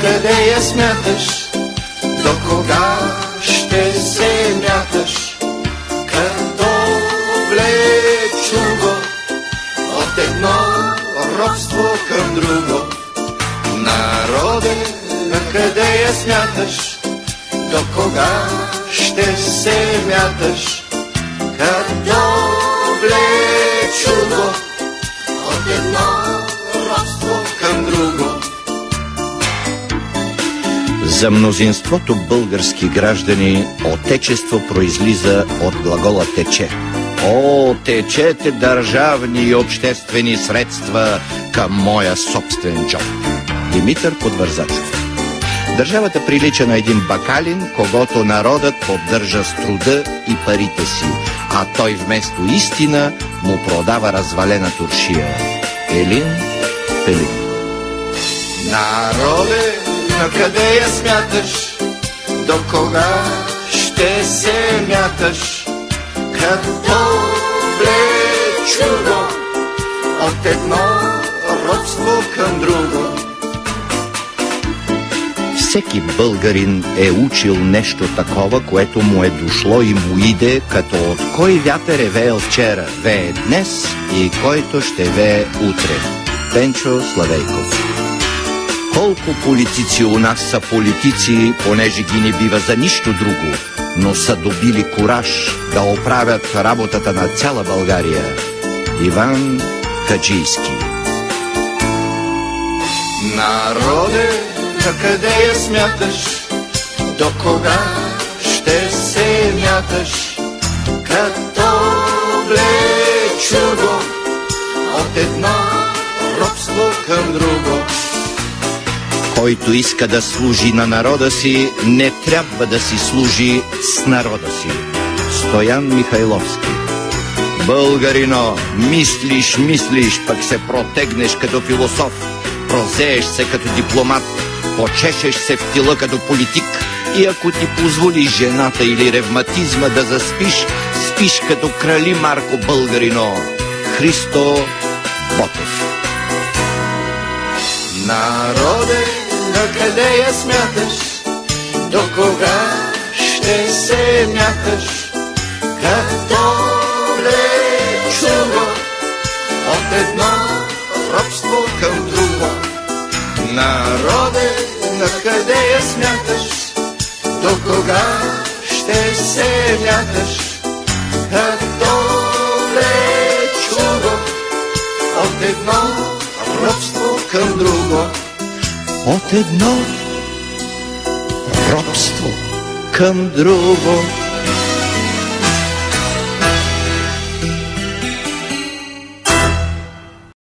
накъде я смяташ? До кога ще се мяташ? Като влечуго от едно робство към друго. Народе, накъде я смяташ? До кога ще се мяташ? Като влечуго от едно робство към друго. За мнозинството български граждани отечество произлиза от глагола тече. О, течете държавни и обществени средства към моя собствен джоб. Димитър Подвързачов. Държавата прилича на един бакалин, когото народът поддържа с труда и парите си, а той вместо истина му продава развалена туршия. Елин Пелин. Народе, накъде я смяташ? До кога ще се мяташ? Като влечуго от едно робство към друго. Всеки българин е учил нещо такова, което му е дошло и му иде, като от кой вятър е веел вчера, вее днес и който ще вее утре. Пенчо Славейков. Колко политици у нас са политици, понеже ги не бива за нищо друго, но са добили кураж да оправят работата на цяла България. Иван Каджийски. Народе, накъде я смяташ? До кога ще се мяташ? Като влечуго от едно робство към друго. Който иска да служи на народа си, не трябва да си служи с народа си. Стоян Михайловски. Българино, мислиш, пък се протегнеш като философ, прозееш се като дипломат, почешеш се в тила като политик и ако ти позволи жената или ревматизма да заспиш, спиш като крали Марко, българино. Христо Ботев. Народе, накъде я смяташ? До кога ще се мяташ? Като влечуго от едно робство към друго. Народе, накъде я смяташ? До кога ще се мяташ? Като влечуго от едно робство към друго. От едно робство към друго.